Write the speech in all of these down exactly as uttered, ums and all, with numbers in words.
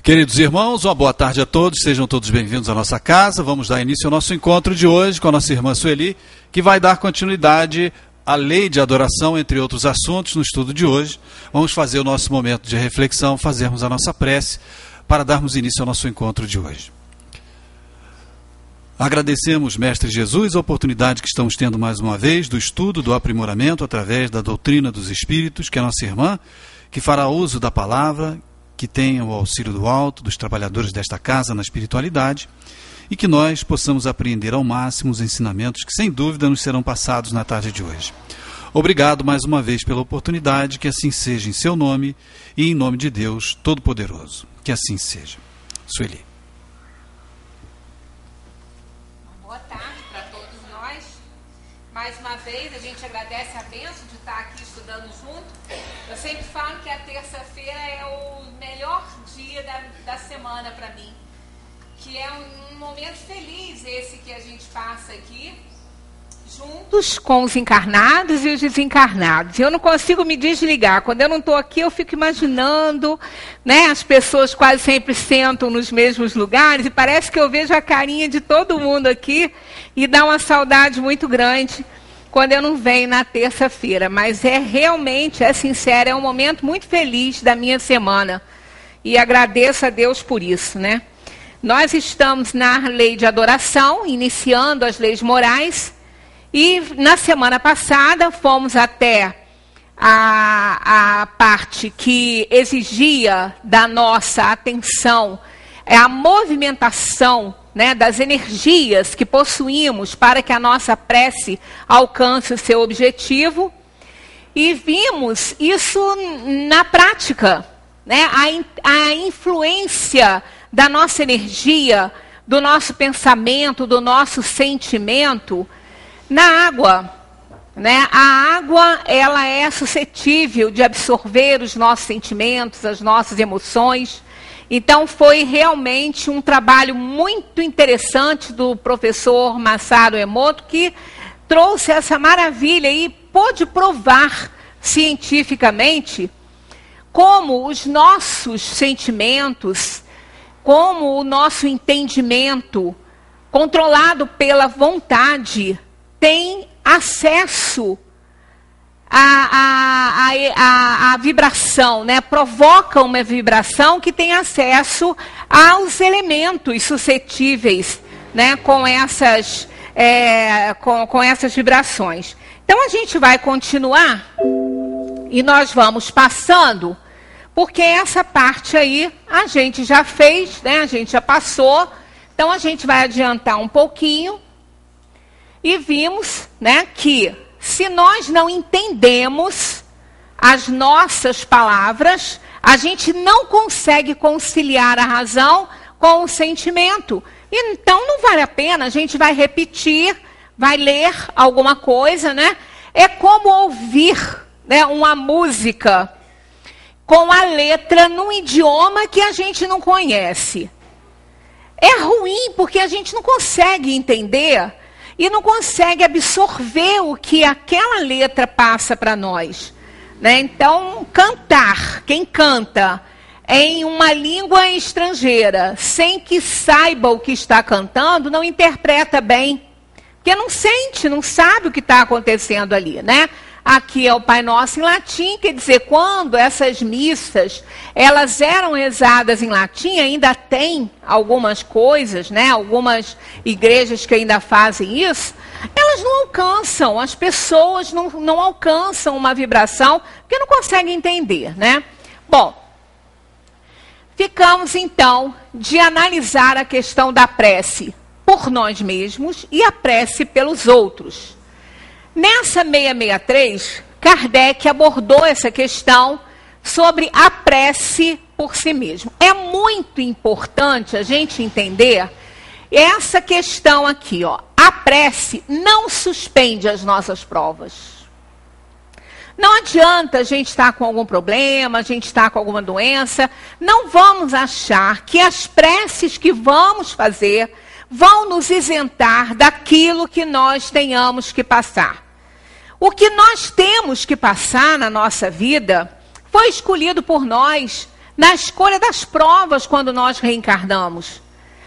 Queridos irmãos, uma boa tarde a todos, sejam todos bem-vindos à nossa casa. Vamos dar início ao nosso encontro de hoje com a nossa irmã Sueli, que vai dar continuidade à lei de adoração, entre outros assuntos, no estudo de hoje. Vamos fazer o nosso momento de reflexão, fazermos a nossa prece para darmos início ao nosso encontro de hoje. Agradecemos, Mestre Jesus, a oportunidade que estamos tendo mais uma vez do estudo, do aprimoramento através da doutrina dos Espíritos, que é a nossa irmã, que fará uso da palavra, que tenha o auxílio do alto, dos trabalhadores desta casa na espiritualidade, e que nós possamos apreender ao máximo os ensinamentos que, sem dúvida, nos serão passados na tarde de hoje. Obrigado mais uma vez pela oportunidade, que assim seja em seu nome e em nome de Deus Todo-Poderoso. Que assim seja. Sueli. Boa tarde para todos nós. Mais uma vez, a gente agradece a bênção de estar aqui estudando junto. Eu sempre falo que a terça-feira é o melhor dia da, da semana para mim, que é um, um momento feliz esse que a gente passa aqui, juntos com os encarnados e os desencarnados. Eu não consigo me desligar. Quando eu não estou aqui, eu fico imaginando, né? As pessoas quase sempre sentam nos mesmos lugares e parece que eu vejo a carinha de todo mundo aqui e dá uma saudade muito grande quando eu não venho na terça-feira. Mas é realmente, é sincero, é um momento muito feliz da minha semana. E agradeço a Deus por isso, né? Nós estamos na lei de adoração, iniciando as leis morais. E na semana passada fomos até a, a parte que exigia da nossa atenção, é a movimentação, né, das energias que possuímos para que a nossa prece alcance o seu objetivo. E vimos isso na prática, né, a, a influência da nossa energia, do nosso pensamento, do nosso sentimento na água, né? A água, ela é suscetível de absorver os nossos sentimentos, as nossas emoções. Então, foi realmente um trabalho muito interessante do professor Masaru Emoto, que trouxe essa maravilha e pôde provar cientificamente como os nossos sentimentos, como o nosso entendimento, controlado pela vontade, tem acesso à, à, à, à vibração, né? Provoca uma vibração que tem acesso aos elementos suscetíveis, né? com, essas, é, com, com essas vibrações. Então a gente vai continuar e nós vamos passando, porque essa parte aí a gente já fez, né? A gente já passou, então a gente vai adiantar um pouquinho. E vimos, né, que se nós não entendemos as nossas palavras, a gente não consegue conciliar a razão com o sentimento. Então não vale a pena, a gente vai repetir, vai ler alguma coisa, né? É como ouvir, né, uma música com a letra num idioma que a gente não conhece. É ruim porque a gente não consegue entender e não consegue absorver o que aquela letra passa para nós, né? Então, cantar, quem canta em uma língua estrangeira, sem que saiba o que está cantando, não interpreta bem, porque não sente, não sabe o que está acontecendo ali, né? Aqui é o Pai Nosso em latim, quer dizer, quando essas missas, elas eram rezadas em latim, ainda tem algumas coisas, né? Algumas igrejas que ainda fazem isso, elas não alcançam, as pessoas não, não alcançam uma vibração, porque não conseguem entender, né? Bom, ficamos então de analisar a questão da prece por nós mesmos e a prece pelos outros. Nessa seiscentos e sessenta e três, Kardec abordou essa questão sobre a prece por si mesmo. É muito importante a gente entender essa questão aqui, ó. A prece não suspende as nossas provas. Não adianta a gente estar com algum problema, a gente estar com alguma doença. Não vamos achar que as preces que vamos fazer vão nos isentar daquilo que nós tenhamos que passar. O que nós temos que passar na nossa vida foi escolhido por nós, na escolha das provas quando nós reencarnamos.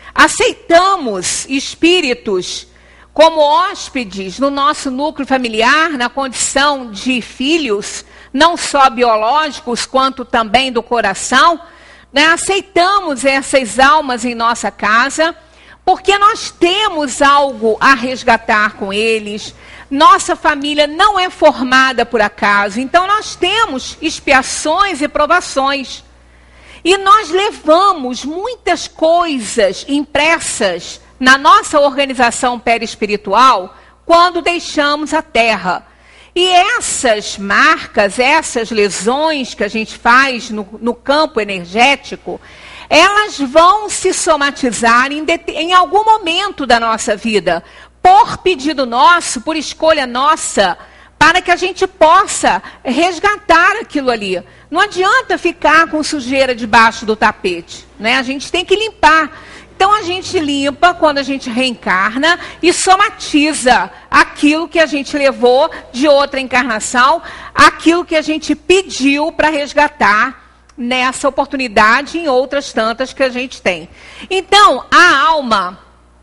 Aceitamos espíritos como hóspedes no nosso núcleo familiar, na condição de filhos, não só biológicos, quanto também do coração, né? Aceitamos essas almas em nossa casa, porque nós temos algo a resgatar com eles. Nossa família não é formada por acaso, então nós temos expiações e provações. E nós levamos muitas coisas impressas na nossa organização perispiritual quando deixamos a Terra. E essas marcas, essas lesões que a gente faz no, no campo energético, elas vão se somatizar em, em algum momento da nossa vida, por pedido nosso, por escolha nossa, para que a gente possa resgatar aquilo ali. Não adianta ficar com sujeira debaixo do tapete, né? A gente tem que limpar. Então a gente limpa quando a gente reencarna e somatiza aquilo que a gente levou de outra encarnação, aquilo que a gente pediu para resgatar nessa oportunidade e em outras tantas que a gente tem. Então, a alma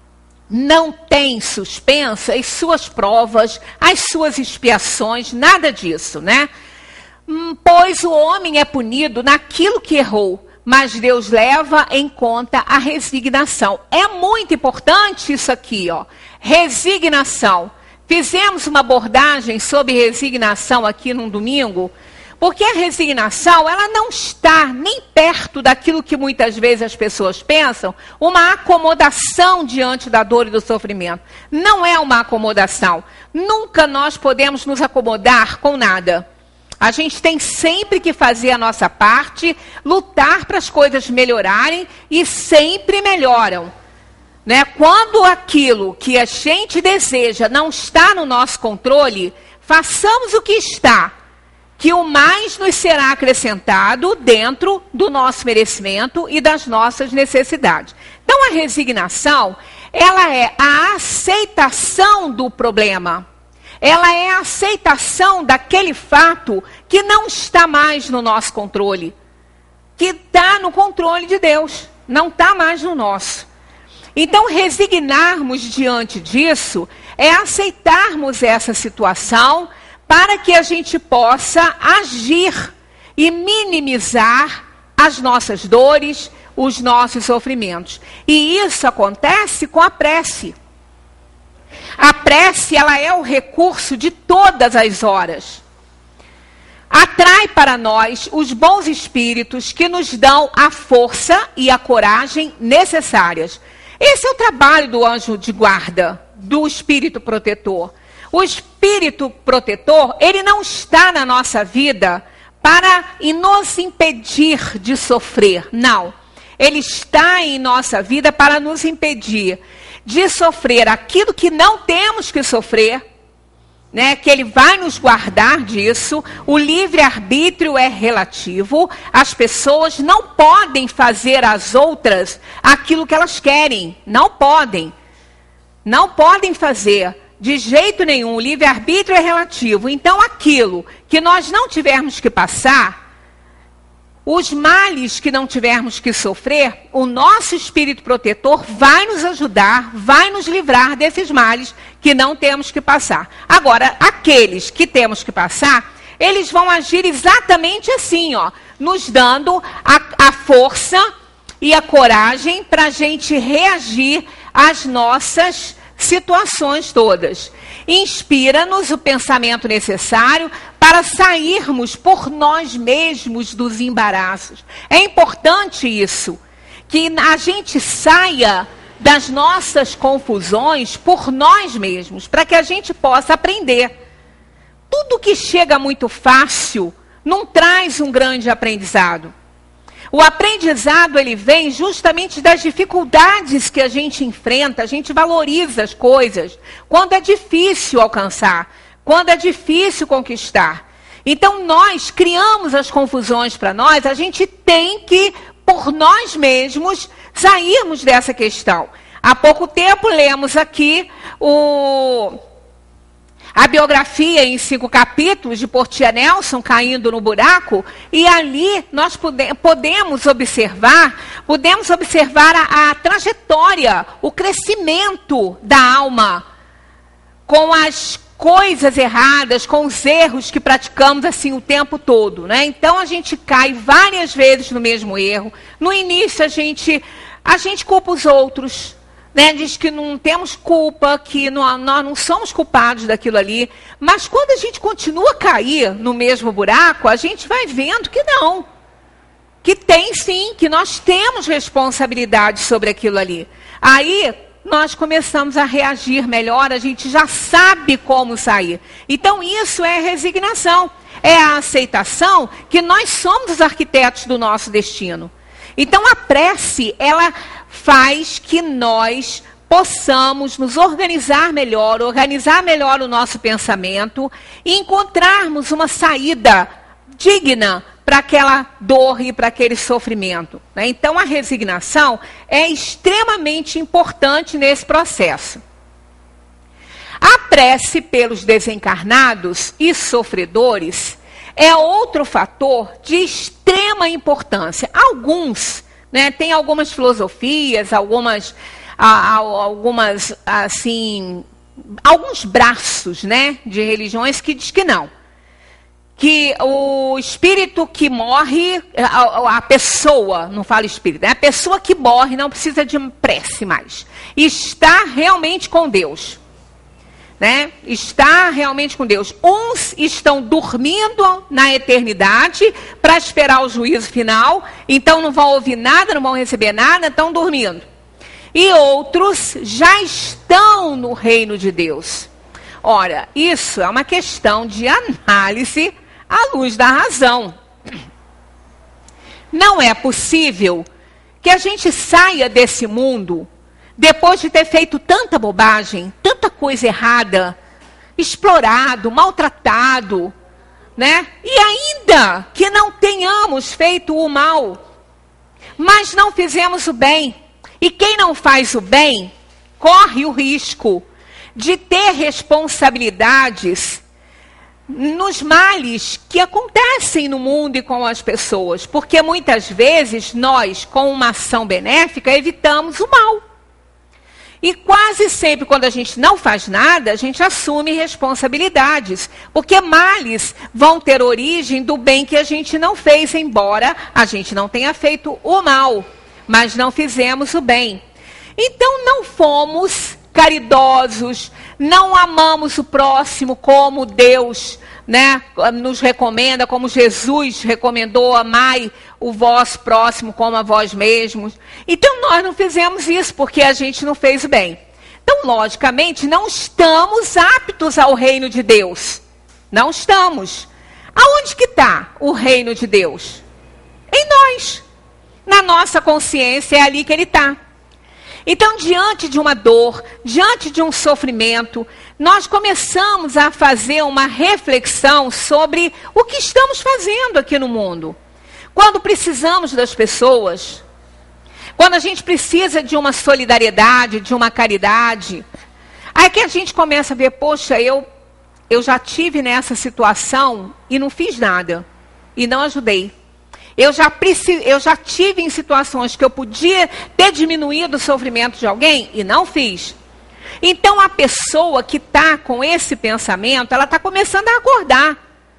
não tem suspensa as suas provas, as suas expiações, nada disso, né? Pois o homem é punido naquilo que errou, mas Deus leva em conta a resignação. É muito importante isso aqui, ó. Resignação. Fizemos uma abordagem sobre resignação aqui num domingo, porque a resignação, ela não está nem perto daquilo que muitas vezes as pessoas pensam, uma acomodação diante da dor e do sofrimento. Não é uma acomodação. Nunca nós podemos nos acomodar com nada. A gente tem sempre que fazer a nossa parte, lutar para as coisas melhorarem e sempre melhoram. Né? Quando aquilo que a gente deseja não está no nosso controle, façamos o que está, que o mais nos será acrescentado dentro do nosso merecimento e das nossas necessidades. Então a resignação, ela é a aceitação do problema. Ela é a aceitação daquele fato que não está mais no nosso controle, que está no controle de Deus, não está mais no nosso. Então, resignarmos diante disso é aceitarmos essa situação para que a gente possa agir e minimizar as nossas dores, os nossos sofrimentos. E isso acontece com a prece. A prece, ela é o recurso de todas as horas. Atrai para nós os bons espíritos que nos dão a força e a coragem necessárias. Esse é o trabalho do anjo de guarda, do espírito protetor. O espírito protetor, ele não está na nossa vida para nos impedir de sofrer, não. Ele está em nossa vida para nos impedir de sofrer aquilo que não temos que sofrer, né? Que ele vai nos guardar disso. O livre-arbítrio é relativo. As pessoas não podem fazer às outras aquilo que elas querem. Não podem. Não podem fazer. De jeito nenhum. O livre-arbítrio é relativo. Então, aquilo que nós não tivermos que passar, os males que não tivermos que sofrer, o nosso espírito protetor vai nos ajudar, vai nos livrar desses males que não temos que passar. Agora, aqueles que temos que passar, eles vão agir exatamente assim, ó, nos dando a, a força e a coragem para a gente reagir às nossas situações todas. Inspira-nos o pensamento necessário para sairmos por nós mesmos dos embaraços. É importante isso, que a gente saia das nossas confusões por nós mesmos, para que a gente possa aprender. Tudo que chega muito fácil não traz um grande aprendizado. O aprendizado, ele vem justamente das dificuldades que a gente enfrenta. A gente valoriza as coisas quando é difícil alcançar, quando é difícil conquistar. Então, nós criamos as confusões para nós. A gente tem que, por nós mesmos, sairmos dessa questão. Há pouco tempo, lemos aqui o... a biografia em cinco capítulos de Portia Nelson, Caindo no Buraco, e ali nós pode, podemos observar, podemos observar a, a trajetória, o crescimento da alma, com as coisas erradas, com os erros que praticamos assim o tempo todo, né? Então a gente cai várias vezes no mesmo erro. No início a gente, a gente culpa os outros, né? Diz que não temos culpa, que não, nós não somos culpados daquilo ali. Mas quando a gente continua a cair no mesmo buraco, a gente vai vendo que não. Que tem sim, que nós temos responsabilidade sobre aquilo ali. Aí nós começamos a reagir melhor, a gente já sabe como sair. Então isso é resignação, é a aceitação que nós somos os arquitetos do nosso destino. Então a prece, ela faz que nós possamos nos organizar melhor, organizar melhor o nosso pensamento e encontrarmos uma saída digna para aquela dor e para aquele sofrimento, né? Então a resignação é extremamente importante nesse processo. A prece pelos desencarnados e sofredores é outro fator de extrema importância. Alguns, né, tem algumas filosofias, algumas, algumas assim, alguns braços, né, de religiões que diz que não. Que o espírito que morre, a, a pessoa, não falo espírito, né? A pessoa que morre não precisa de prece mais. Está realmente com Deus. Né? Está realmente com Deus. Uns estão dormindo na eternidade para esperar o juízo final, então não vão ouvir nada, não vão receber nada, estão dormindo. E outros já estão no reino de Deus. Ora, isso é uma questão de análise à luz da razão. Não é possível que a gente saia desse mundo depois de ter feito tanta bobagem, tanta coisa errada, explorado, maltratado, né? E ainda que não tenhamos feito o mal, mas não fizemos o bem. E quem não faz o bem corre o risco de ter responsabilidades nos males que acontecem no mundo e com as pessoas, porque muitas vezes nós, com uma ação benéfica, evitamos o mal. E quase sempre, quando a gente não faz nada, a gente assume responsabilidades, porque males vão ter origem do bem que a gente não fez, embora a gente não tenha feito o mal, mas não fizemos o bem. Então não fomos caridosos, não amamos o próximo como Deus, né, nos recomenda, como Jesus recomendou: amai o vosso próximo como a vós mesmos. Então nós não fizemos isso porque a gente não fez o bem. Então, logicamente, não estamos aptos ao reino de Deus. Não estamos. Aonde que está o reino de Deus? Em nós. Na nossa consciência é ali que ele está. Então, diante de uma dor, diante de um sofrimento, nós começamos a fazer uma reflexão sobre o que estamos fazendo aqui no mundo. Quando precisamos das pessoas, quando a gente precisa de uma solidariedade, de uma caridade, aí que a gente começa a ver: poxa, eu, eu já tive nessa situação e não fiz nada, e não ajudei. Eu já, preci- eu já tive em situações que eu podia ter diminuído o sofrimento de alguém e não fiz. Então a pessoa que está com esse pensamento, ela está começando a acordar.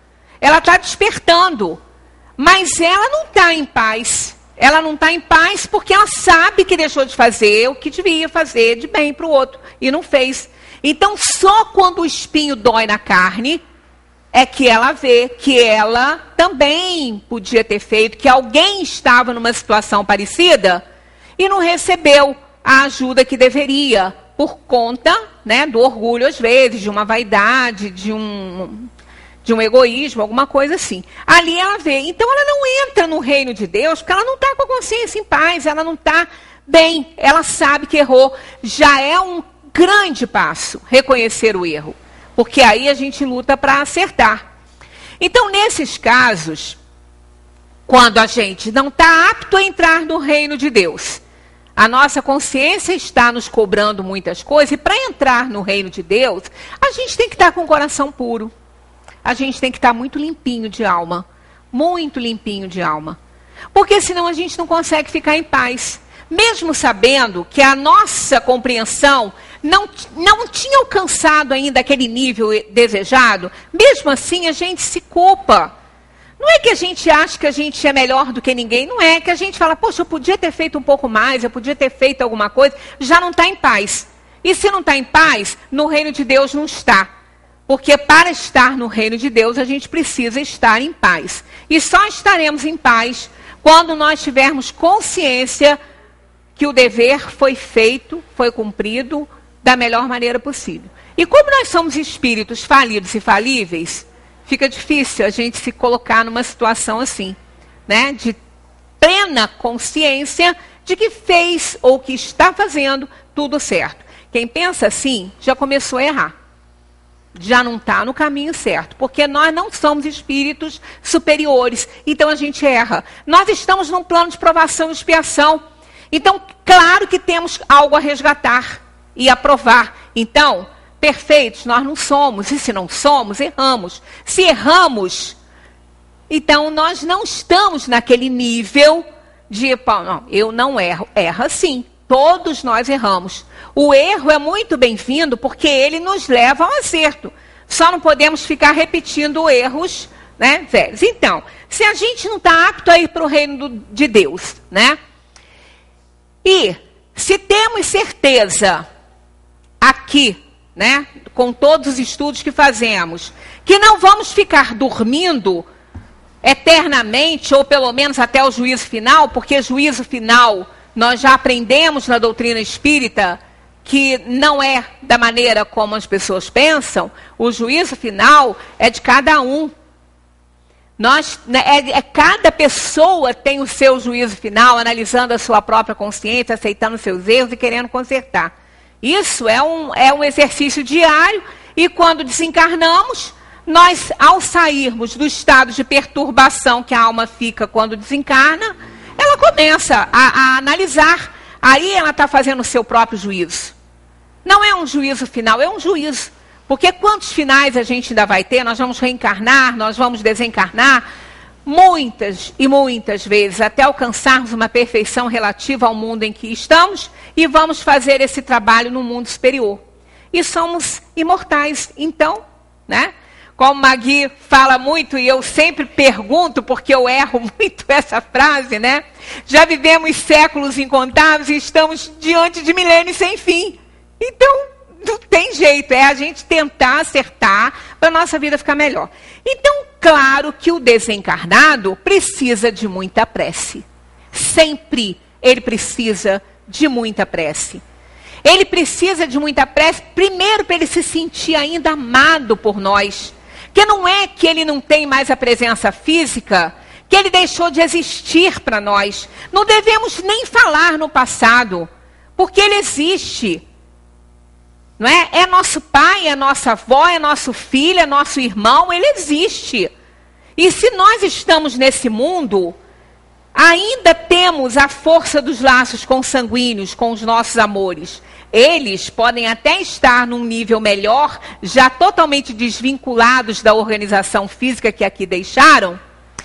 Ela está despertando. Mas ela não está em paz. Ela não está em paz porque ela sabe que deixou de fazer o que devia fazer de bem para o outro e não fez. Então só quando o espinho dói na carne é que ela vê que ela também podia ter feito, que alguém estava numa situação parecida e não recebeu a ajuda que deveria, por conta, né, do orgulho, às vezes, de uma vaidade, de um, de um egoísmo, alguma coisa assim. Ali ela vê. Então ela não entra no reino de Deus porque ela não está com a consciência em paz, ela não está bem, ela sabe que errou. Já é um grande passo reconhecer o erro. Porque aí a gente luta para acertar. Então, nesses casos, quando a gente não está apto a entrar no reino de Deus, A nossa consciência está nos cobrando muitas coisas, e para entrar no reino de Deus, a gente tem que estar com o coração puro. A gente tem que estar muito limpinho de alma. Muito limpinho de alma. Porque senão a gente não consegue ficar em paz. Mesmo sabendo que a nossa compreensão não, não tinha alcançado ainda aquele nível desejado, mesmo assim a gente se culpa. Não é que a gente acha que a gente é melhor do que ninguém, não é que a gente fala, poxa, eu podia ter feito um pouco mais, eu podia ter feito alguma coisa, já não está em paz. E se não está em paz, no reino de Deus não está. Porque para estar no reino de Deus, a gente precisa estar em paz. E só estaremos em paz quando nós tivermos consciência que o dever foi feito, foi cumprido da melhor maneira possível. E como nós somos espíritos falidos e falíveis, fica difícil a gente se colocar numa situação assim, né? De plena consciência de que fez ou que está fazendo tudo certo. Quem pensa assim, já começou a errar. Já não está no caminho certo. Porque nós não somos espíritos superiores. Então a gente erra. Nós estamos num plano de provação e expiação. Então, claro que temos algo a resgatar e a provar. Então, perfeitos nós não somos, e se não somos, erramos. Se erramos, então nós não estamos naquele nível de, não, eu não erro. Erra sim, todos nós erramos. O erro é muito bem-vindo porque ele nos leva ao acerto. Só não podemos ficar repetindo erros, né, velhos. Então, se a gente não está apto a ir para o reino do, de Deus, né? E se temos certeza aqui, né, com todos os estudos que fazemos, que não vamos ficar dormindo eternamente, ou pelo menos até o juízo final, porque juízo final nós já aprendemos na doutrina espírita que não é da maneira como as pessoas pensam. O juízo final é de cada um. Nós, é, é, cada pessoa tem o seu juízo final, analisando a sua própria consciência, aceitando seus erros e querendo consertar. Isso é um, é um exercício diário, e quando desencarnamos, nós, ao sairmos do estado de perturbação que a alma fica quando desencarna, ela começa a, a analisar. Aí ela está fazendo o seu próprio juízo. Não é um juízo final, é um juízo. Porque quantos finais a gente ainda vai ter? Nós vamos reencarnar, nós vamos desencarnar, muitas e muitas vezes, até alcançarmos uma perfeição relativa ao mundo em que estamos, e vamos fazer esse trabalho no mundo superior. E somos imortais. Então, né? Como Magui fala muito, e eu sempre pergunto, porque eu erro muito essa frase, né? Já vivemos séculos incontáveis e estamos diante de milênios sem fim. Então, não tem jeito, é a gente tentar acertar para a nossa vida ficar melhor. Então, claro que o desencarnado precisa de muita prece. Sempre ele precisa de muita prece. Ele precisa de muita prece, primeiro para ele se sentir ainda amado por nós. Que não é que ele não tem mais a presença física, que ele deixou de existir para nós. Não devemos nem falar no passado, porque ele existe. Não é? É nosso pai, é nossa avó, é nosso filho, é nosso irmão, ele existe. E se nós estamos nesse mundo, ainda temos a força dos laços consanguíneos com os nossos amores. Eles podem até estar num nível melhor, já totalmente desvinculados da organização física que aqui deixaram,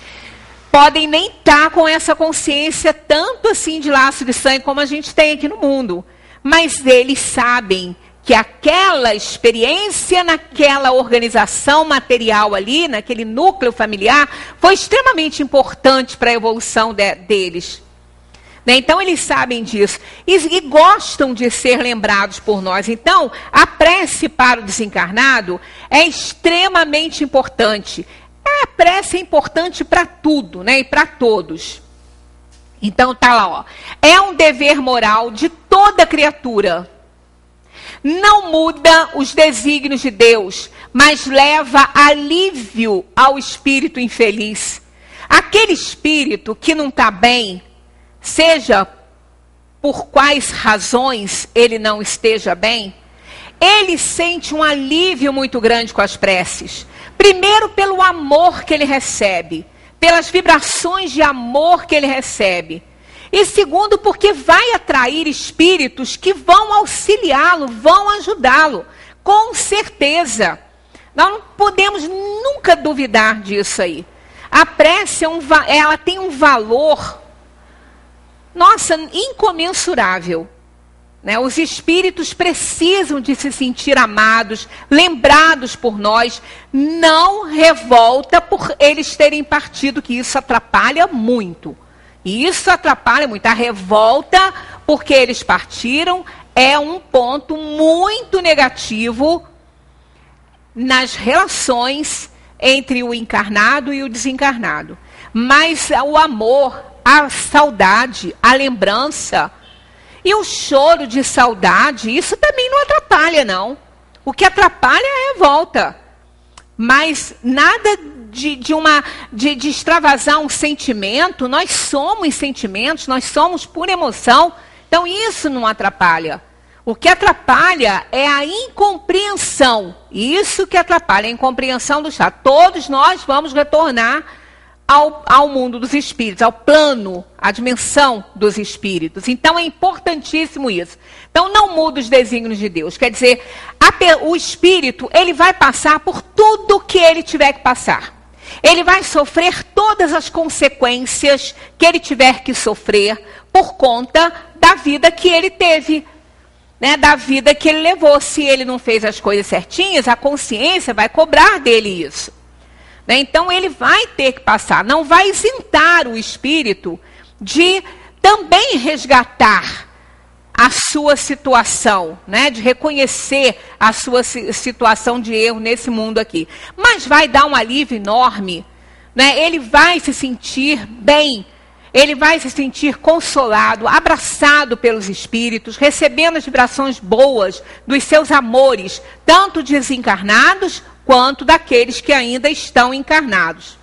podem nem estar com essa consciência tanto assim de laço de sangue como a gente tem aqui no mundo. Mas eles sabem que aquela experiência naquela organização material ali, naquele núcleo familiar, foi extremamente importante para a evolução de, deles. Né? Então, eles sabem disso. E, e gostam de ser lembrados por nós. Então, a prece para o desencarnado é extremamente importante. A prece é importante para tudo, né? E para todos. Então, tá lá, ó. É um dever moral de toda criatura. Não muda os desígnios de Deus, mas leva alívio ao espírito infeliz. Aquele espírito que não está bem, seja por quais razões ele não esteja bem, ele sente um alívio muito grande com as preces. Primeiro, pelo amor que ele recebe, pelas vibrações de amor que ele recebe. E segundo, porque vai atrair atrair espíritos que vão auxiliá-lo, vão ajudá-lo, com certeza. Nós não podemos nunca duvidar disso aí. A prece, é um, ela tem um valor, nossa, incomensurável. Né? Os espíritos precisam de se sentir amados, lembrados por nós. Não revolta por eles terem partido, que isso atrapalha muito. Isso atrapalha muito. A revolta porque eles partiram é um ponto muito negativo nas relações entre o encarnado e o desencarnado. Mas o amor, a saudade, a lembrança e o choro de saudade, isso também não atrapalha, não. O que atrapalha é a volta. Mas nada de, de, uma, de, de extravasar um sentimento. Nós somos sentimentos, nós somos pura emoção. Então isso não atrapalha. O que atrapalha é a incompreensão. Isso que atrapalha, a incompreensão do chá. Todos nós vamos retornar Ao, ao mundo dos espíritos, ao plano, à dimensão dos espíritos. Então é importantíssimo isso. Então não muda os desígnios de Deus. Quer dizer, a, o espírito, ele vai passar por tudo que ele tiver que passar. Ele vai sofrer todas as consequências que ele tiver que sofrer por conta da vida que ele teve, né, da vida que ele levou. Se ele não fez as coisas certinhas, a consciência vai cobrar dele isso. Então ele vai ter que passar, não vai isentar o espírito de também resgatar a sua situação, né? De reconhecer a sua situação de erro nesse mundo aqui. Mas vai dar um alívio enorme, né? Ele vai se sentir bem, ele vai se sentir consolado, abraçado pelos espíritos, recebendo as vibrações boas dos seus amores, tanto desencarnados quanto daqueles que ainda estão encarnados.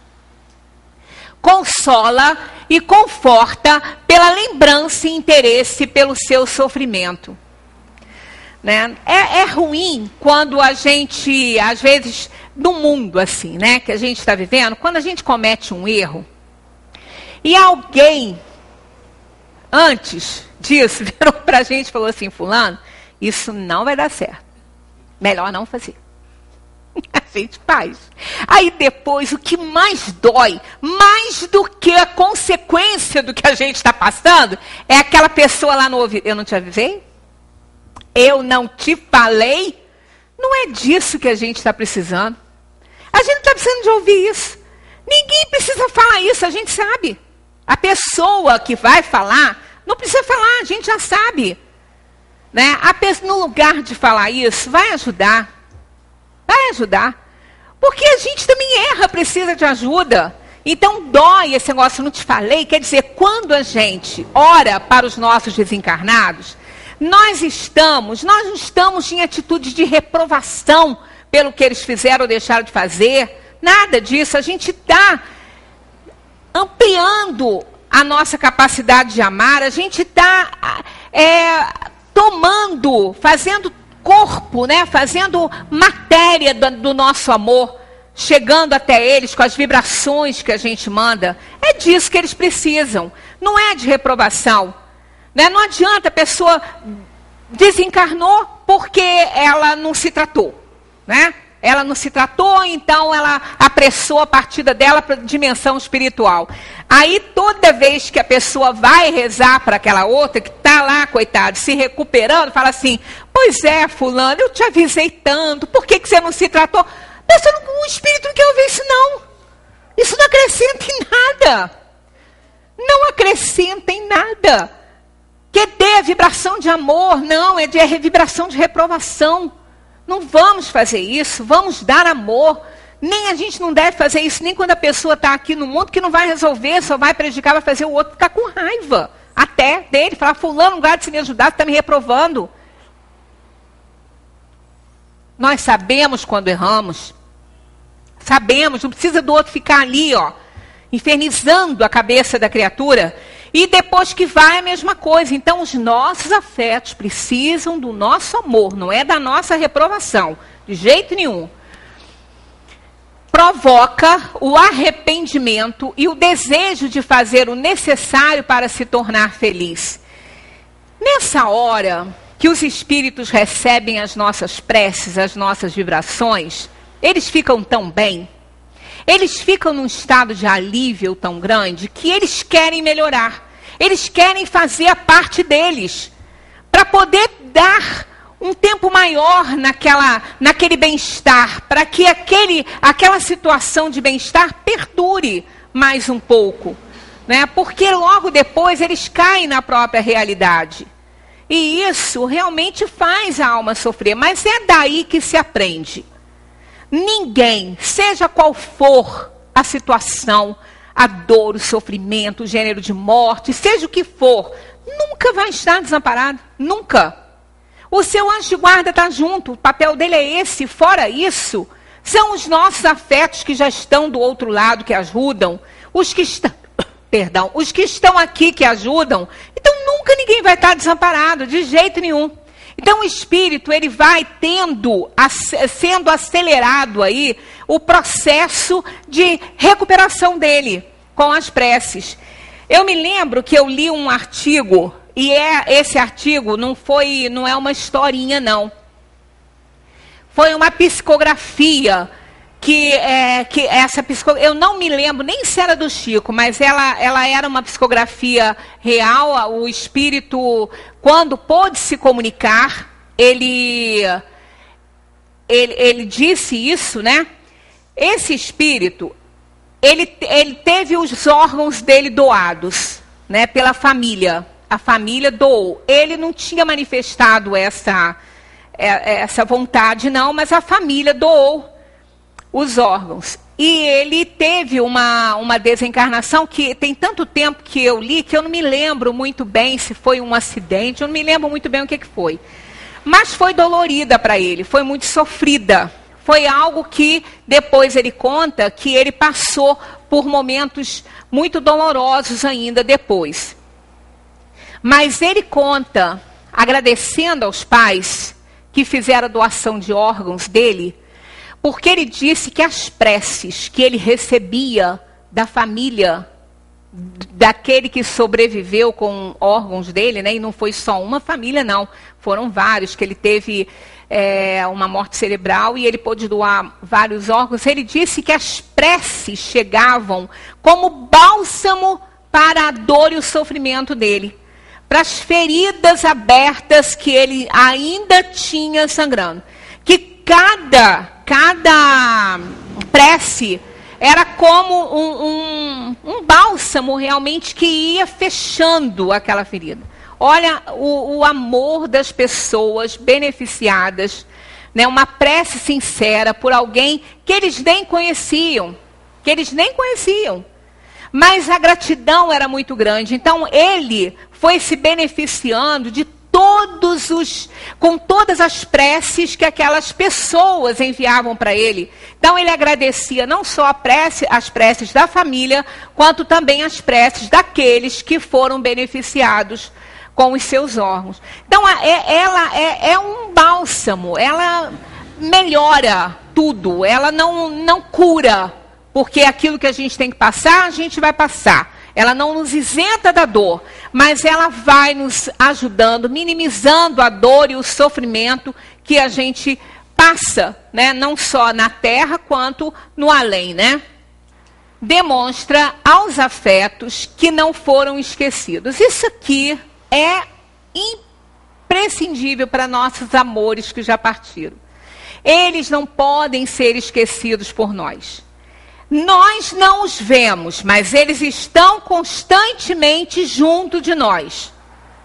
Consola e conforta pela lembrança e interesse pelo seu sofrimento. Né? É, é ruim quando a gente, às vezes, no mundo assim, né, que a gente está vivendo, quando a gente comete um erro, e alguém, antes disso, virou para a gente e falou assim, fulano, isso não vai dar certo. Melhor não fazer. A gente faz. Aí depois, o que mais dói, mais do que a consequência do que a gente está passando, é aquela pessoa lá no ouvido. Eu não te avisei? Eu não te falei? Não é disso que a gente está precisando. A gente não está precisando de ouvir isso. Ninguém precisa falar isso, a gente sabe. A pessoa que vai falar, não precisa falar, a gente já sabe. Né? A pessoa, no lugar de falar isso, vai ajudar. Vai ajudar. Porque a gente também erra, precisa de ajuda. Então dói esse negócio, não te falei. Quer dizer, quando a gente ora para os nossos desencarnados, nós estamos, nós não estamos em atitude de reprovação pelo que eles fizeram ou deixaram de fazer. Nada disso. A gente está ampliando a nossa capacidade de amar. A gente está é, tomando, fazendo corpo, né? Fazendo matéria do, do nosso amor, chegando até eles com as vibrações que a gente manda. É disso que eles precisam, não é de reprovação. Né? Não adianta a pessoa desencarnou porque ela não se tratou. Né? Ela não se tratou, então ela apressou a partida dela para a dimensão espiritual. Aí toda vez que a pessoa vai rezar para aquela outra, que está lá, coitado, se recuperando, fala assim, pois é, fulano, eu te avisei tanto, por que, que você não se tratou? Pensando que o espírito não quer ouvir isso não. Isso não acrescenta em nada. Não acrescenta em nada. Que dê vibração de amor, não, é de é vibração de reprovação. Não vamos fazer isso, vamos dar amor. Nem a gente não deve fazer isso, nem quando a pessoa está aqui no mundo, que não vai resolver, só vai prejudicar, vai fazer o outro ficar com raiva. Até dele, falar, fulano, não gosta de se me ajudar, você está me reprovando. Nós sabemos quando erramos. Sabemos, não precisa do outro ficar ali, ó, infernizando a cabeça da criatura. E depois que vai, a mesma coisa. Então, os nossos afetos precisam do nosso amor, não é da nossa reprovação, de jeito nenhum. Provoca o arrependimento e o desejo de fazer o necessário para se tornar feliz. nessa hora que os espíritos recebem as nossas preces, as nossas vibrações, eles ficam tão bem, eles ficam num estado de alívio tão grande, que eles querem melhorar. Eles querem fazer a parte deles, para poder dar um tempo maior naquela, naquele bem-estar, para que aquele, aquela situação de bem-estar perdure mais um pouco, né? Porque logo depois eles caem na própria realidade. E isso realmente faz a alma sofrer, mas é daí que se aprende. Ninguém, seja qual for a situação, a dor, o sofrimento, o gênero de morte, seja o que for, nunca vai estar desamparado, nunca. O seu anjo de guarda está junto, o papel dele é esse. Fora isso, são os nossos afetos que já estão do outro lado, que ajudam, os que estão, perdão, os que estão aqui que ajudam. Então nunca ninguém vai estar desamparado, de jeito nenhum. Então o espírito, ele vai tendo, sendo acelerado aí, o processo de recuperação dele com as preces. Eu me lembro que eu li um artigo, e é, esse artigo não, foi, não é uma historinha, não. Foi uma psicografia, que, é, que essa psicografia, eu não me lembro nem se era do Chico, mas ela, ela era uma psicografia real. O espírito, quando pôde se comunicar, ele, ele, ele disse isso, né? Esse espírito, ele, ele teve os órgãos dele doados, né, pela família. A família doou. Ele não tinha manifestado essa, essa vontade, não, mas a família doou os órgãos. E ele teve uma, uma desencarnação que tem tanto tempo que eu li, que eu não me lembro muito bem se foi um acidente, eu não me lembro muito bem o que, que foi. Mas foi dolorida para ele, foi muito sofrida. Foi algo que depois ele conta que ele passou por momentos muito dolorosos ainda depois. Mas ele conta, agradecendo aos pais que fizeram a doação de órgãos dele, porque ele disse que as preces que ele recebia da família, daquele que sobreviveu com órgãos dele, né, e não foi só uma família, não, foram vários, que ele teve é, uma morte cerebral e ele pôde doar vários órgãos. Ele disse que as preces chegavam como bálsamo para a dor e o sofrimento dele, para as feridas abertas que ele ainda tinha sangrando. Que cada, cada prece era como um, um, um bálsamo realmente que ia fechando aquela ferida. Olha o, o amor das pessoas beneficiadas, né? Uma prece sincera por alguém que eles nem conheciam, que eles nem conheciam. Mas a gratidão era muito grande. Então ele foi se beneficiando de todos os, com todas as preces que aquelas pessoas enviavam para ele. Então ele agradecia não só a prece, as preces da família, quanto também as preces daqueles que foram beneficiados com os seus órgãos. Então é, ela é, é um bálsamo, ela melhora tudo, ela não, não cura. Porque aquilo que a gente tem que passar, a gente vai passar. Ela não nos isenta da dor, mas ela vai nos ajudando, minimizando a dor e o sofrimento que a gente passa, né? Não só na terra, quanto no além, né? Demonstra aos afetos que não foram esquecidos. Isso aqui é imprescindível para nossos amores que já partiram. Eles não podem ser esquecidos por nós. Nós não os vemos, mas eles estão constantemente junto de nós.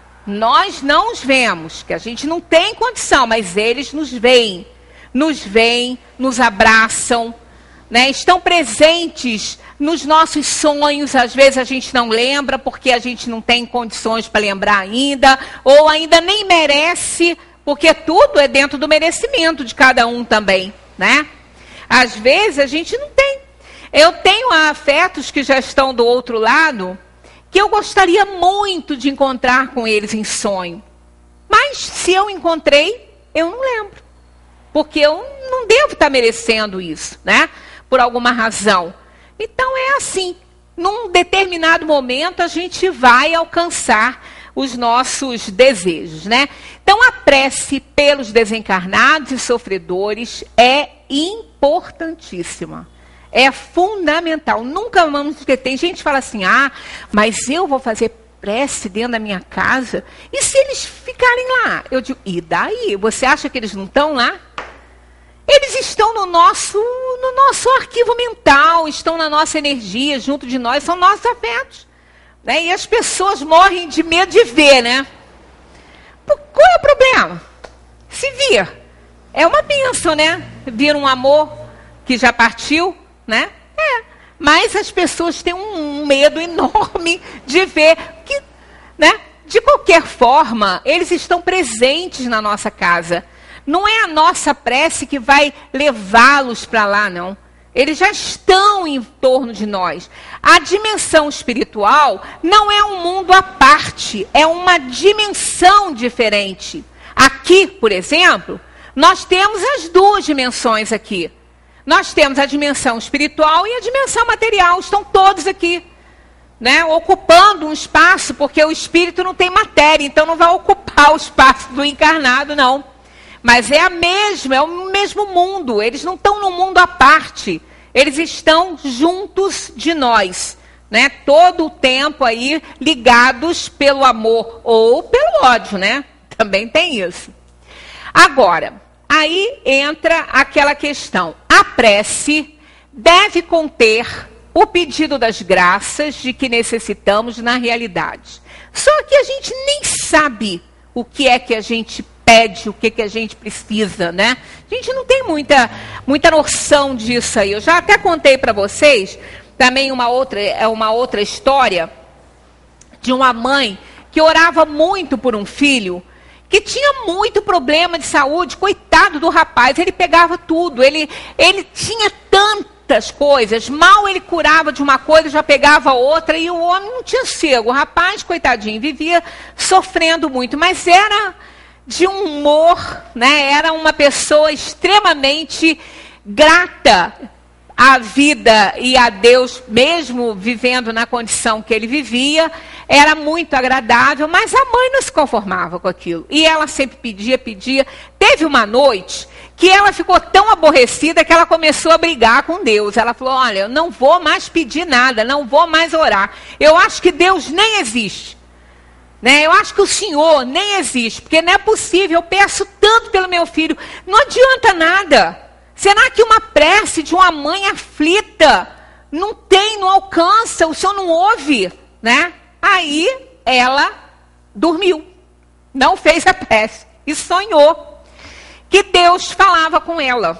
Nós não os vemos, que a gente não tem condição, mas eles nos veem, nos veem, nos abraçam, né? Estão presentes nos nossos sonhos. Às vezes a gente não lembra porque a gente não tem condições para lembrar ainda, ou ainda nem merece, porque tudo é dentro do merecimento de cada um também, né? Às vezes a gente não tem. Eu tenho afetos que já estão do outro lado, que eu gostaria muito de encontrar com eles em sonho. Mas se eu encontrei, eu não lembro. Porque eu não devo estar merecendo isso, né? Por alguma razão. Então é assim, num determinado momento a gente vai alcançar os nossos desejos, né? Então, a prece pelos desencarnados e sofredores é importantíssima. É fundamental. Nunca vamos esquecer. Tem gente que fala assim, ah, mas eu vou fazer prece dentro da minha casa, e se eles ficarem lá? Eu digo, e daí? Você acha que eles não estão lá? Eles estão no nosso, no nosso arquivo mental, estão na nossa energia, junto de nós, são nossos afetos. Né? E as pessoas morrem de medo de ver, né? Qual é o problema? Se vir. É uma bênção, né? Vir um amor que já partiu, né? É. Mas as pessoas têm um medo enorme de ver que, né? De qualquer forma, eles estão presentes na nossa casa. Não é a nossa prece que vai levá-los para lá, não. Eles já estão em torno de nós. A dimensão espiritual não é um mundo à parte, é uma dimensão diferente. Aqui, por exemplo, nós temos as duas dimensões aqui. Nós temos a dimensão espiritual e a dimensão material, estão todos aqui, né, ocupando um espaço, porque o espírito não tem matéria, então não vai ocupar o espaço do encarnado, não. Mas é a mesma, é o mesmo mundo, eles não estão num mundo à parte, eles estão juntos de nós, né, todo o tempo aí ligados pelo amor ou pelo ódio, né, também tem isso. Agora, aí entra aquela questão, a prece deve conter o pedido das graças de que necessitamos na realidade. Só que a gente nem sabe o que é que a gente pede, o que, que a gente precisa, né? A gente não tem muita, muita noção disso aí. Eu já até contei para vocês também uma outra, uma outra história de uma mãe que orava muito por um filho que tinha muito problema de saúde. Coitado do rapaz, ele pegava tudo, ele, ele tinha tantas coisas, mal ele curava de uma coisa, já pegava outra, e o homem não tinha sossego. O rapaz, coitadinho, vivia sofrendo muito, mas era de um humor, né? Era uma pessoa extremamente grata à vida e a Deus, mesmo vivendo na condição que ele vivia, era muito agradável, mas a mãe não se conformava com aquilo. E ela sempre pedia, pedia. Teve uma noite que ela ficou tão aborrecida que ela começou a brigar com Deus. Ela falou, olha, eu não vou mais pedir nada, não vou mais orar. Eu acho que Deus nem existe. Né? Eu acho que o Senhor nem existe, porque não é possível, eu peço tanto pelo meu filho, não adianta nada. Será que uma prece de uma mãe aflita não tem, não alcança, o Senhor não ouve? Né? Aí ela dormiu, não fez a prece e sonhou que Deus falava com ela.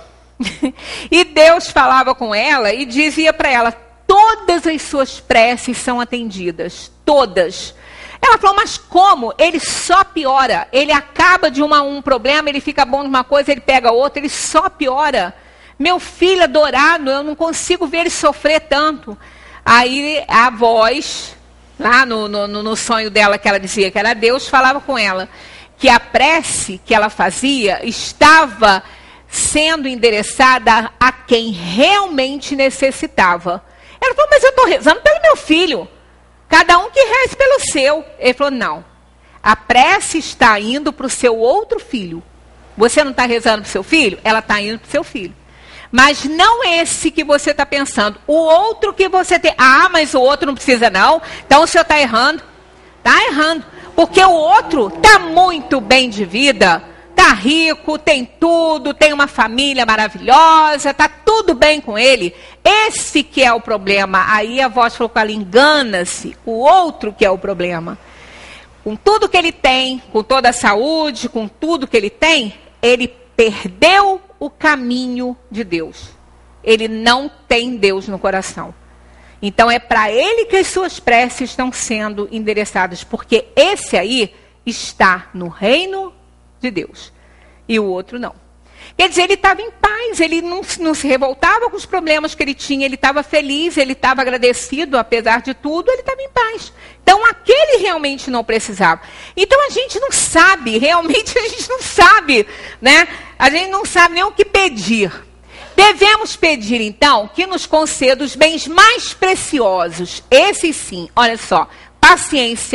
E Deus falava com ela e dizia para ela, todas as suas preces são atendidas, todas. Ela falou, mas como? Ele só piora. Ele acaba de uma, um problema, ele fica bom de uma coisa, ele pega outra, ele só piora. Meu filho adorado, eu não consigo ver ele sofrer tanto. Aí a voz, lá no, no, no sonho dela, que ela dizia que era Deus, falava com ela que a prece que ela fazia estava sendo endereçada a quem realmente necessitava. Ela falou, mas eu estou rezando pelo meu filho. Cada um que reze pelo seu. Ele falou, não. A prece está indo para o seu outro filho. Você não está rezando para o seu filho? Ela está indo para o seu filho. Mas não esse que você está pensando. O outro que você tem. Ah, mas o outro não precisa não. Então o senhor está errando. Está errando. Porque o outro está muito bem de vida. Está rico, tem tudo, tem uma família maravilhosa, está tudo bem com ele. Esse que é o problema. Aí a voz falou com ela, engana-se, o outro que é o problema. Com tudo que ele tem, com toda a saúde, com tudo que ele tem, ele perdeu o caminho de Deus. Ele não tem Deus no coração. Então é para ele que as suas preces estão sendo endereçadas, porque esse aí está no reino de Deus, e o outro não. Quer dizer, ele estava em paz, ele não, não se revoltava com os problemas que ele tinha, ele estava feliz, ele estava agradecido, apesar de tudo, ele estava em paz. Então, aquele realmente não precisava. Então, a gente não sabe, realmente a gente não sabe, né? A gente não sabe nem o que pedir. Devemos pedir, então, que nos conceda os bens mais preciosos, esses sim, olha só, paciência,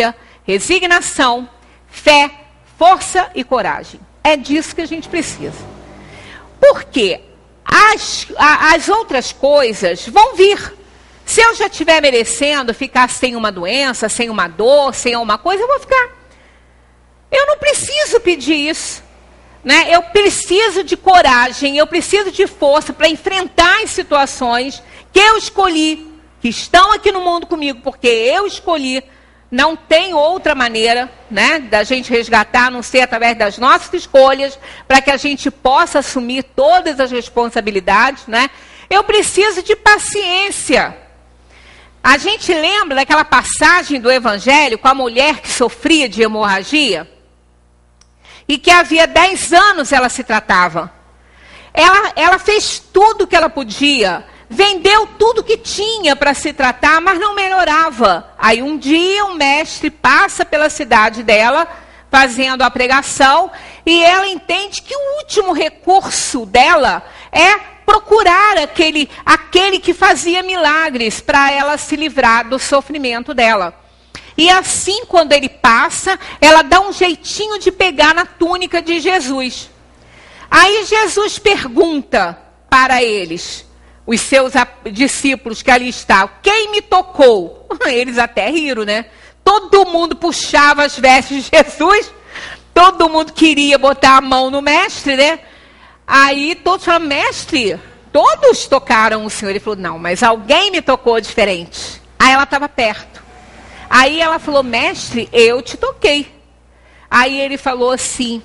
resignação, fé, força e coragem. É disso que a gente precisa. Por quê? As, a, as outras coisas vão vir. Se eu já estiver merecendo ficar sem uma doença, sem uma dor, sem alguma coisa, eu vou ficar. Eu não preciso pedir isso. Né? Eu preciso de coragem, eu preciso de força para enfrentar as situações que eu escolhi, que estão aqui no mundo comigo, porque eu escolhi. Não tem outra maneira, né, da gente resgatar, a não ser através das nossas escolhas, para que a gente possa assumir todas as responsabilidades. Né? Eu preciso de paciência. A gente lembra daquela passagem do Evangelho com a mulher que sofria de hemorragia? E que havia dez anos ela se tratava. Ela, ela fez tudo o que ela podia. Vendeu tudo que tinha para se tratar, mas não melhorava. Aí um dia um mestre passa pela cidade dela, fazendo a pregação, e ela entende que o último recurso dela é procurar aquele, aquele que fazia milagres para ela se livrar do sofrimento dela. E assim, quando ele passa, ela dá um jeitinho de pegar na túnica de Jesus. Aí Jesus pergunta para eles, os seus discípulos que ali estavam, quem me tocou? Eles até riram, né? Todo mundo puxava as vestes de Jesus, todo mundo queria botar a mão no mestre, né? Aí todos falaram, mestre, todos tocaram o Senhor. Ele falou, não, mas alguém me tocou diferente. Aí ela estava perto. Aí ela falou, mestre, eu te toquei. Aí ele falou assim,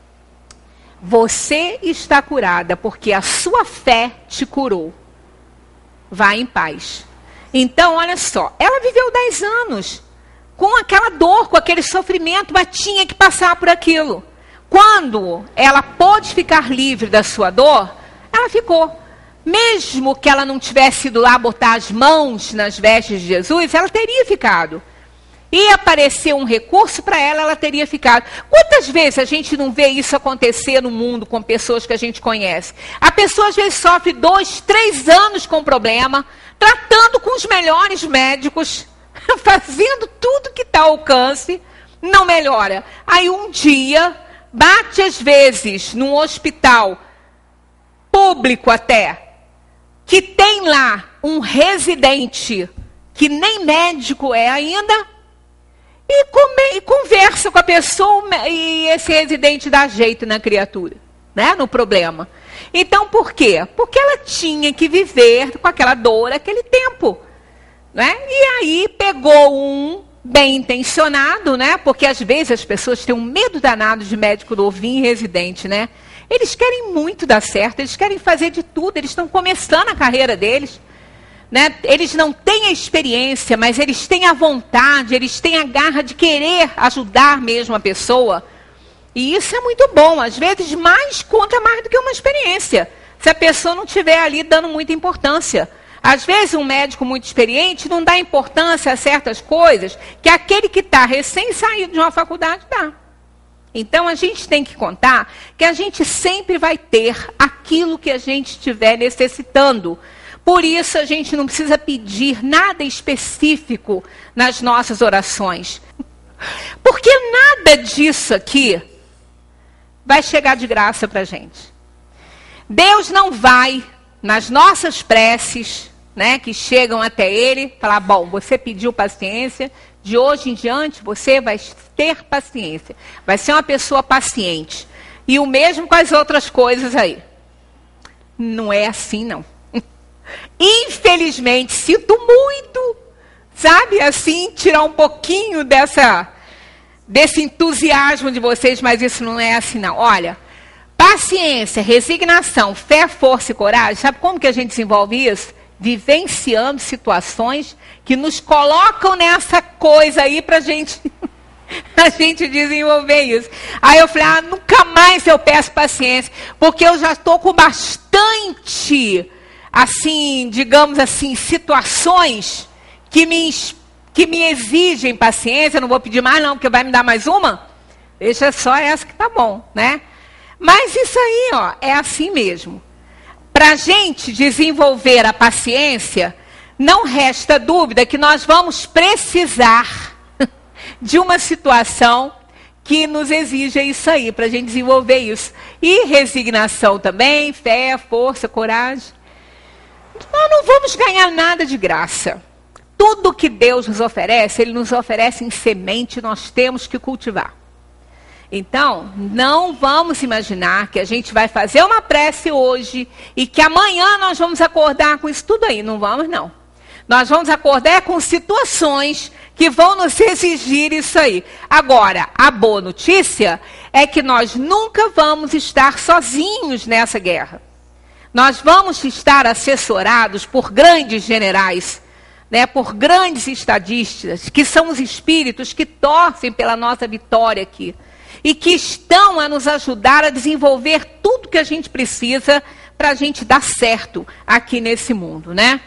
você está curada porque a sua fé te curou. Vá em paz. Então, olha só, ela viveu dez anos com aquela dor, com aquele sofrimento, mas tinha que passar por aquilo. Quando ela pôde ficar livre da sua dor, ela ficou. Mesmo que ela não tivesse ido lá botar as mãos nas vestes de Jesus, ela teria ficado. Ia aparecer um recurso para ela, ela teria ficado. Quantas vezes a gente não vê isso acontecer no mundo com pessoas que a gente conhece? A pessoa às vezes sofre dois, três anos com problema, tratando com os melhores médicos, fazendo tudo que está ao alcance, não melhora. Aí um dia, bate às vezes num hospital público até, que tem lá um residente que nem médico é ainda, E, come, e conversa com a pessoa e esse residente dá jeito na criatura, né? No problema. Então, por quê? Porque ela tinha que viver com aquela dor aquele tempo. Né? E aí pegou um bem intencionado, né? Porque às vezes as pessoas têm um medo danado de médico novinho e residente, né? Eles querem muito dar certo, eles querem fazer de tudo, eles estão começando a carreira deles. Né? Eles não têm a experiência, mas eles têm a vontade, eles têm a garra de querer ajudar mesmo a pessoa. E isso é muito bom. Às vezes, mais conta mais do que uma experiência. Se a pessoa não estiver ali dando muita importância. Às vezes, um médico muito experiente não dá importância a certas coisas que aquele que está recém-saído de uma faculdade dá. Então, a gente tem que contar que a gente sempre vai ter aquilo que a gente estiver necessitando. Por isso, a gente não precisa pedir nada específico nas nossas orações. Porque nada disso aqui vai chegar de graça para a gente. Deus não vai, nas nossas preces, né, que chegam até Ele, falar, bom, você pediu paciência, de hoje em diante você vai ter paciência. Vai ser uma pessoa paciente. E o mesmo com as outras coisas aí. Não é assim, não. Infelizmente, sinto muito, sabe, assim, tirar um pouquinho dessa, desse entusiasmo de vocês, mas isso não é assim, não. Olha, paciência, resignação, fé, força e coragem, sabe como que a gente desenvolve isso? Vivenciando situações que nos colocam nessa coisa aí pra gente, a gente desenvolver isso. Aí eu falei, ah, nunca mais eu peço paciência, porque eu já estou com bastante... assim, digamos assim, situações que me, que me exigem paciência, não vou pedir mais não, porque vai me dar mais uma, deixa só essa que tá bom, né? Mas isso aí, ó, é assim mesmo. Para a gente desenvolver a paciência, não resta dúvida que nós vamos precisar de uma situação que nos exige isso aí, para a gente desenvolver isso. E resignação também, fé, força, coragem. Nós não vamos ganhar nada de graça. Tudo que Deus nos oferece, Ele nos oferece em semente, nós temos que cultivar. Então, não vamos imaginar que a gente vai fazer uma prece hoje e que amanhã nós vamos acordar com isso tudo aí. Não vamos, não. Nós vamos acordar com situações que vão nos exigir isso aí. Agora, a boa notícia é que nós nunca vamos estar sozinhos nessa guerra. Nós vamos estar assessorados por grandes generais, né, por grandes estadistas, que são os espíritos que torcem pela nossa vitória aqui. E que estão a nos ajudar a desenvolver tudo que a gente precisa para a gente dar certo aqui nesse mundo, né?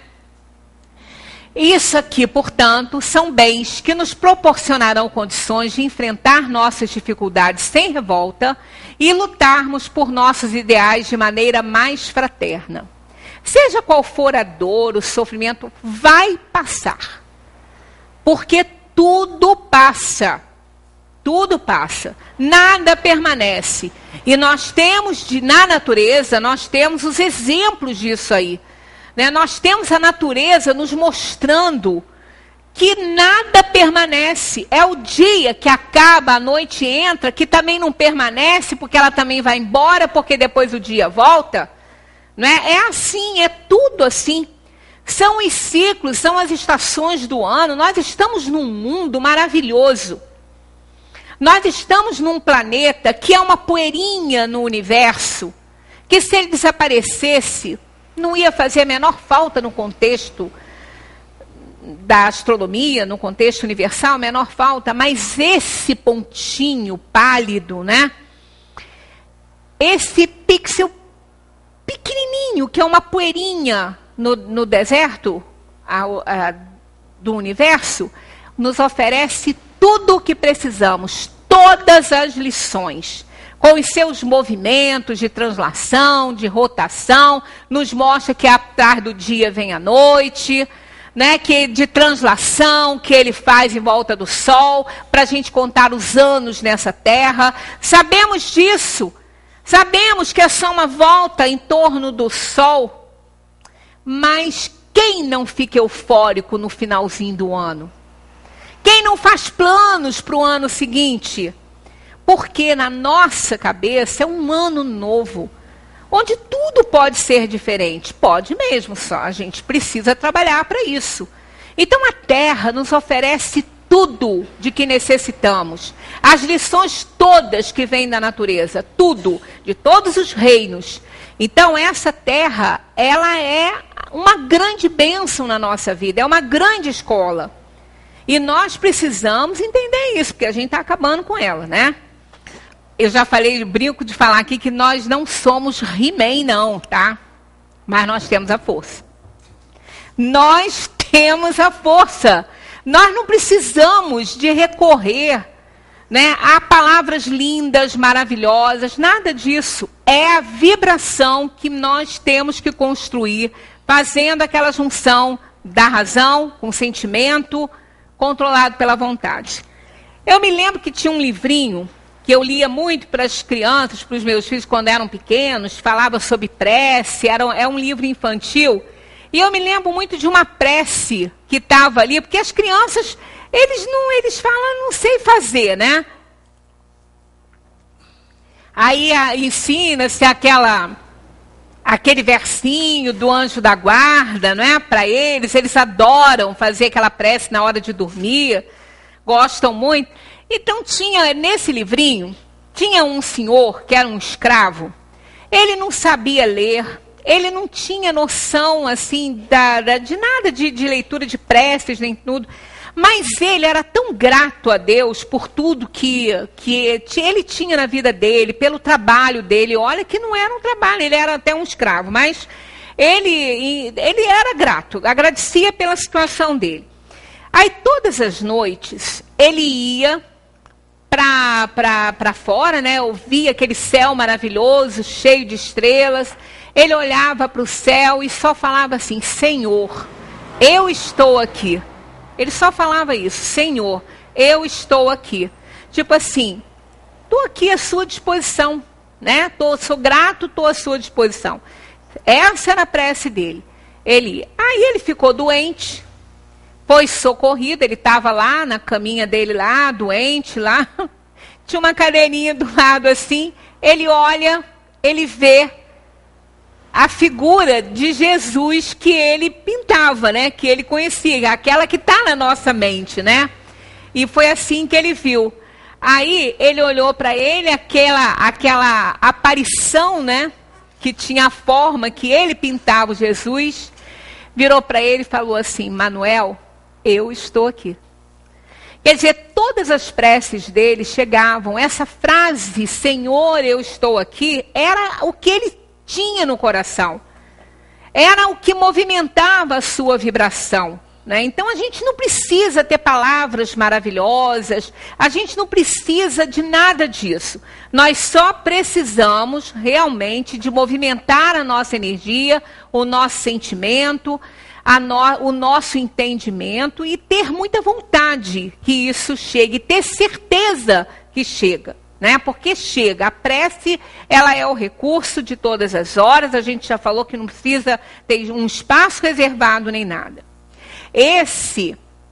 Isso aqui, portanto, são bens que nos proporcionarão condições de enfrentar nossas dificuldades sem revolta e lutarmos por nossos ideais de maneira mais fraterna. Seja qual for a dor, o sofrimento, vai passar. Porque tudo passa. Tudo passa. Nada permanece. E nós temos, de, na natureza, nós temos os exemplos disso aí. Né? Nós temos a natureza nos mostrando que nada permanece. É o dia que acaba, a noite entra, que também não permanece, porque ela também vai embora, porque depois o dia volta. Né? É assim, é tudo assim. São os ciclos, são as estações do ano. Nós estamos num mundo maravilhoso. Nós estamos num planeta que é uma poeirinha no universo, que se ele desaparecesse, não ia fazer a menor falta no contexto da astronomia, no contexto universal, a menor falta, mas esse pontinho pálido, né? Esse pixel pequenininho, que é uma poeirinha no, no deserto a, a, do universo, nos oferece tudo o que precisamos, todas as lições, com os seus movimentos de translação, de rotação, nos mostra que atrás do dia vem a noite, né, que de translação que ele faz em volta do Sol, para a gente contar os anos nessa Terra. Sabemos disso, sabemos que é só uma volta em torno do Sol, mas quem não fica eufórico no finalzinho do ano? Quem não faz planos para o ano seguinte? Porque na nossa cabeça é um ano novo, onde tudo pode ser diferente. Pode mesmo, só a gente precisa trabalhar para isso. Então a Terra nos oferece tudo de que necessitamos. As lições todas que vêm da natureza, tudo, de todos os reinos. Então essa Terra, ela é uma grande bênção na nossa vida, é uma grande escola. E nós precisamos entender isso, porque a gente está acabando com ela, né? Eu já falei, brinco de falar aqui que nós não somos He-Man, não, tá? Mas nós temos a força. Nós temos a força. Nós não precisamos de recorrer, né, a palavras lindas, maravilhosas, nada disso. É a vibração que nós temos que construir, fazendo aquela junção da razão com o sentimento, controlado pela vontade. Eu me lembro que tinha um livrinho que eu lia muito para as crianças, para os meus filhos quando eram pequenos, falava sobre prece, era, é um livro infantil, e eu me lembro muito de uma prece que estava ali, porque as crianças, eles não, eles falam, não sei fazer, né? Aí ensina-se aquela... aquele versinho do anjo da guarda, não é? Para eles, eles adoram fazer aquela prece na hora de dormir, gostam muito. Então tinha, nesse livrinho, tinha um senhor que era um escravo, ele não sabia ler, ele não tinha noção, assim, da, da, de nada, de, de leitura de preces, nem tudo, mas ele era tão grato a Deus por tudo que, que ele tinha na vida dele, pelo trabalho dele. Olha que não era um trabalho, ele era até um escravo, mas ele, ele era grato, agradecia pela situação dele. Aí todas as noites ele ia para fora, né, ouvia aquele céu maravilhoso, cheio de estrelas, ele olhava para o céu e só falava assim: Senhor, eu estou aqui. Ele só falava isso: Senhor, eu estou aqui. Tipo assim, estou aqui à sua disposição, né? Tô, sou grato, estou à sua disposição. Essa era a prece dele. Ele, aí ele ficou doente, foi socorrido, ele estava lá na caminha dele lá, doente lá, tinha uma cadeirinha do lado assim, ele olha, ele vê a figura de Jesus que ele pintava, né? Que ele conhecia, aquela que está na nossa mente, né? E foi assim que ele viu. Aí ele olhou para ele, aquela, aquela aparição, né? Que tinha a forma que ele pintava o Jesus, virou para ele e falou assim: Manuel, eu estou aqui. Quer dizer, todas as preces dele chegavam, essa frase, Senhor, eu estou aqui, era o que ele tinha no coração. Era o que movimentava a sua vibração. Né? Então a gente não precisa ter palavras maravilhosas, a gente não precisa de nada disso. Nós só precisamos realmente de movimentar a nossa energia, o nosso sentimento, a no, o nosso entendimento e ter muita vontade que isso chegue, ter certeza que chega. Né? Porque chega, a prece ela é o recurso de todas as horas, a gente já falou que não precisa ter um espaço reservado nem nada. Esse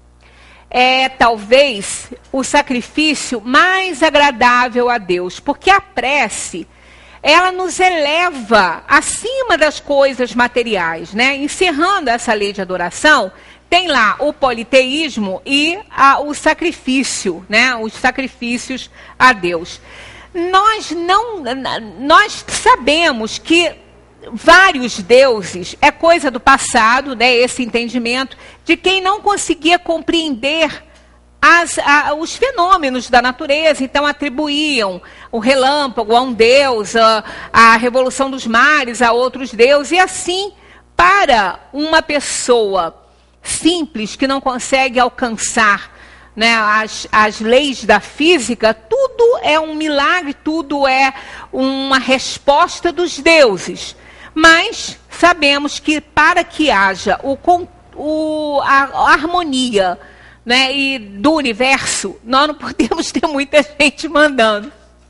é talvez o sacrifício mais agradável a Deus, porque a prece, ela nos eleva acima das coisas materiais, né? Encerrando essa lei de adoração, tem lá o politeísmo e a, o sacrifício, né? Os sacrifícios a Deus. Nós não, nós sabemos que vários deuses é coisa do passado, né? Esse entendimento de quem não conseguia compreender as, a, os fenômenos da natureza, então atribuíam o relâmpago a um deus, a, a revolução dos mares a outros deuses, e assim, para uma pessoa simples que não consegue alcançar, né, as, as leis da física, tudo é um milagre, tudo é uma resposta dos deuses. Mas sabemos que para que haja o, o, a, a harmonia, né, e do universo, nós não podemos ter muita gente mandando.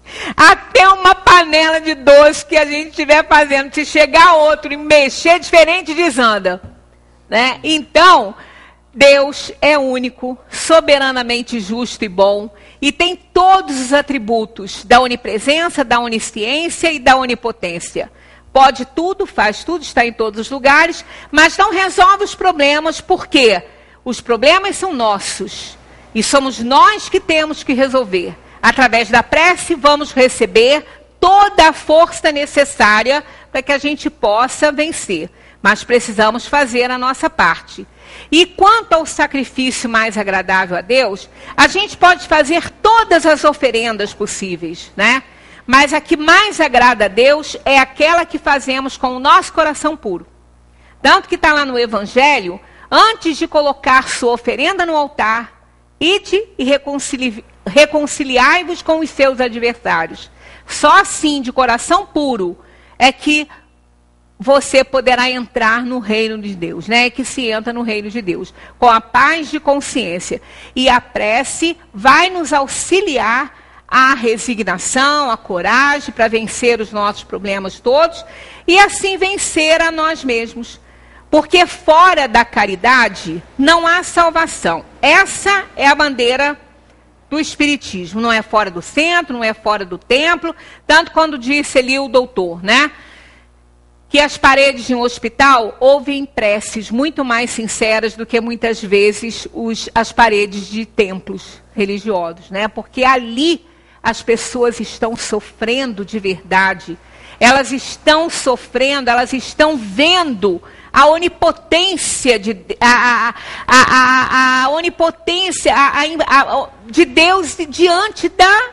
Até uma panela de doce que a gente estiver fazendo, se chegar outro e mexer diferente, desanda. Né? Então, Deus é único, soberanamente justo e bom, e tem todos os atributos da onipresença, da onisciência e da onipotência. Pode tudo, faz tudo, está em todos os lugares, mas não resolve os problemas, por quê? Os problemas são nossos, e somos nós que temos que resolver. Através da prece, vamos receber toda a força necessária para que a gente possa vencer. Mas precisamos fazer a nossa parte. E quanto ao sacrifício mais agradável a Deus, a gente pode fazer todas as oferendas possíveis, né? Mas a que mais agrada a Deus é aquela que fazemos com o nosso coração puro. Tanto que está lá no Evangelho, antes de colocar sua oferenda no altar, ide e reconcili- reconciliai-vos com os seus adversários. Só assim, de coração puro, é que você poderá entrar no reino de Deus, né? Que se entra no reino de Deus, com a paz de consciência. E a prece vai nos auxiliar a resignação, a coragem para vencer os nossos problemas todos e assim vencer a nós mesmos. Porque fora da caridade não há salvação. Essa é a bandeira do Espiritismo. Não é fora do centro, não é fora do templo. Tanto quando disse ali o doutor, né? Que as paredes de um hospital ouvem preces muito mais sinceras do que muitas vezes os, as paredes de templos religiosos, né? Porque ali as pessoas estão sofrendo de verdade. Elas estão sofrendo, elas estão vendo a onipotência de, a, a, a, a onipotência a, a, a, de Deus diante da,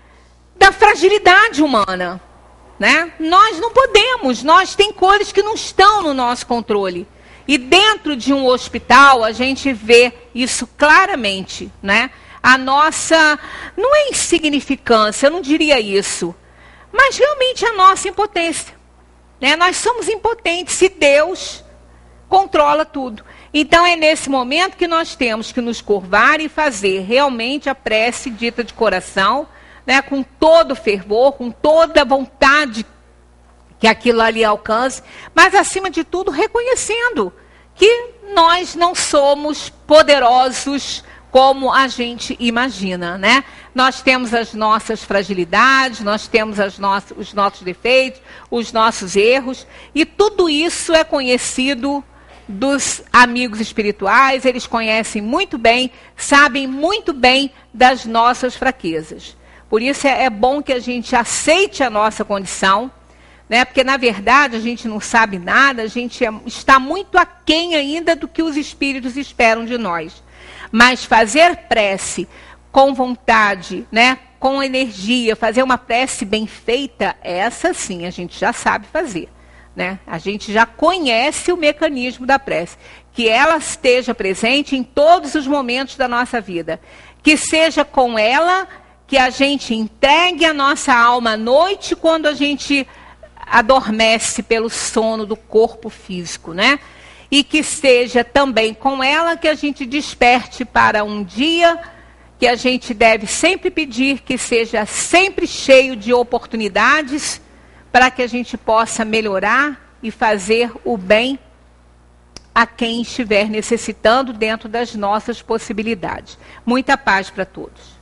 da fragilidade humana. Né? Nós não podemos, nós tem coisas que não estão no nosso controle. E dentro de um hospital a gente vê isso claramente, né? A nossa, não é insignificância, eu não diria isso, mas realmente a nossa impotência. Né? Nós somos impotentes se Deus controla tudo. Então é nesse momento que nós temos que nos curvar e fazer realmente a prece dita de coração, né, com todo fervor, com toda a vontade que aquilo ali alcance, mas acima de tudo reconhecendo que nós não somos poderosos como a gente imagina, né? Nós temos as nossas fragilidades, nós temos as nossas, os nossos defeitos, os nossos erros, e tudo isso é conhecido dos amigos espirituais, eles conhecem muito bem, sabem muito bem das nossas fraquezas. Por isso é, é bom que a gente aceite a nossa condição, né? Porque na verdade a gente não sabe nada, a gente é, está muito aquém ainda do que os espíritos esperam de nós. Mas fazer prece com vontade, né, com energia, fazer uma prece bem feita, essa sim a gente já sabe fazer, né? A gente já conhece o mecanismo da prece. Que ela esteja presente em todos os momentos da nossa vida. Que seja com ela que a gente entregue a nossa alma à noite quando a gente adormece pelo sono do corpo físico, né? E que seja também com ela que a gente desperte para um dia que a gente deve sempre pedir que seja sempre cheio de oportunidades para que a gente possa melhorar e fazer o bem a quem estiver necessitando dentro das nossas possibilidades. Muita paz para todos.